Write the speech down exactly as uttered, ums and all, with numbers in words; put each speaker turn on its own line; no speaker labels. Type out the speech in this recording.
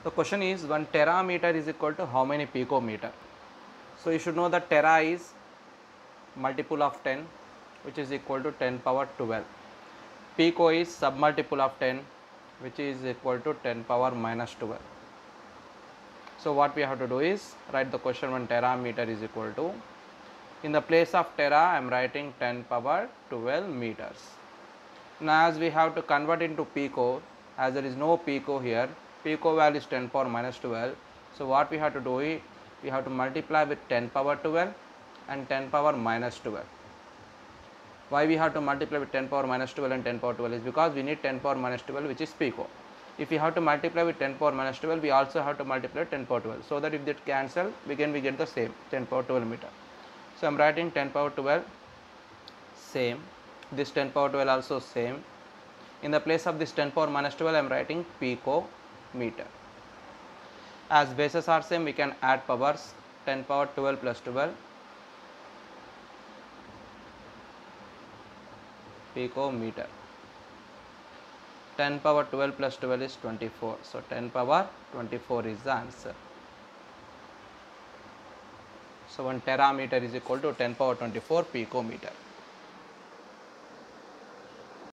The question is one terameter is equal to how many picometer? So you should know that tera is multiple of ten, which is equal to ten power twelve. Pico is submultiple of ten, which is equal to ten power minus twelve. So what we have to do is write the question one terameter is equal to, in the place of tera I am writing ten power twelve meters. Now as we have to convert into pico, as there is no pico here, pico value is ten power minus twelve. So what we have to do is we have to multiply with ten power twelve and ten power minus twelve. Why we have to multiply with ten power minus twelve and ten power twelve is because we need ten power minus twelve, which is pico. If we have to multiply with ten power minus twelve, we also have to multiply with ten power twelve, so that if that cancel, again we get the same ten power twelve meter. So I am writing ten power twelve, same, this ten power twelve also same. In the place of this ten power minus twelve I am writing pico meter. As bases are same, we can add powers. Ten power twelve plus twelve, pico meter. ten power twelve plus twelve is twenty-four, so ten power twenty-four is the answer. So one terameter is equal to ten power twenty-four picometer.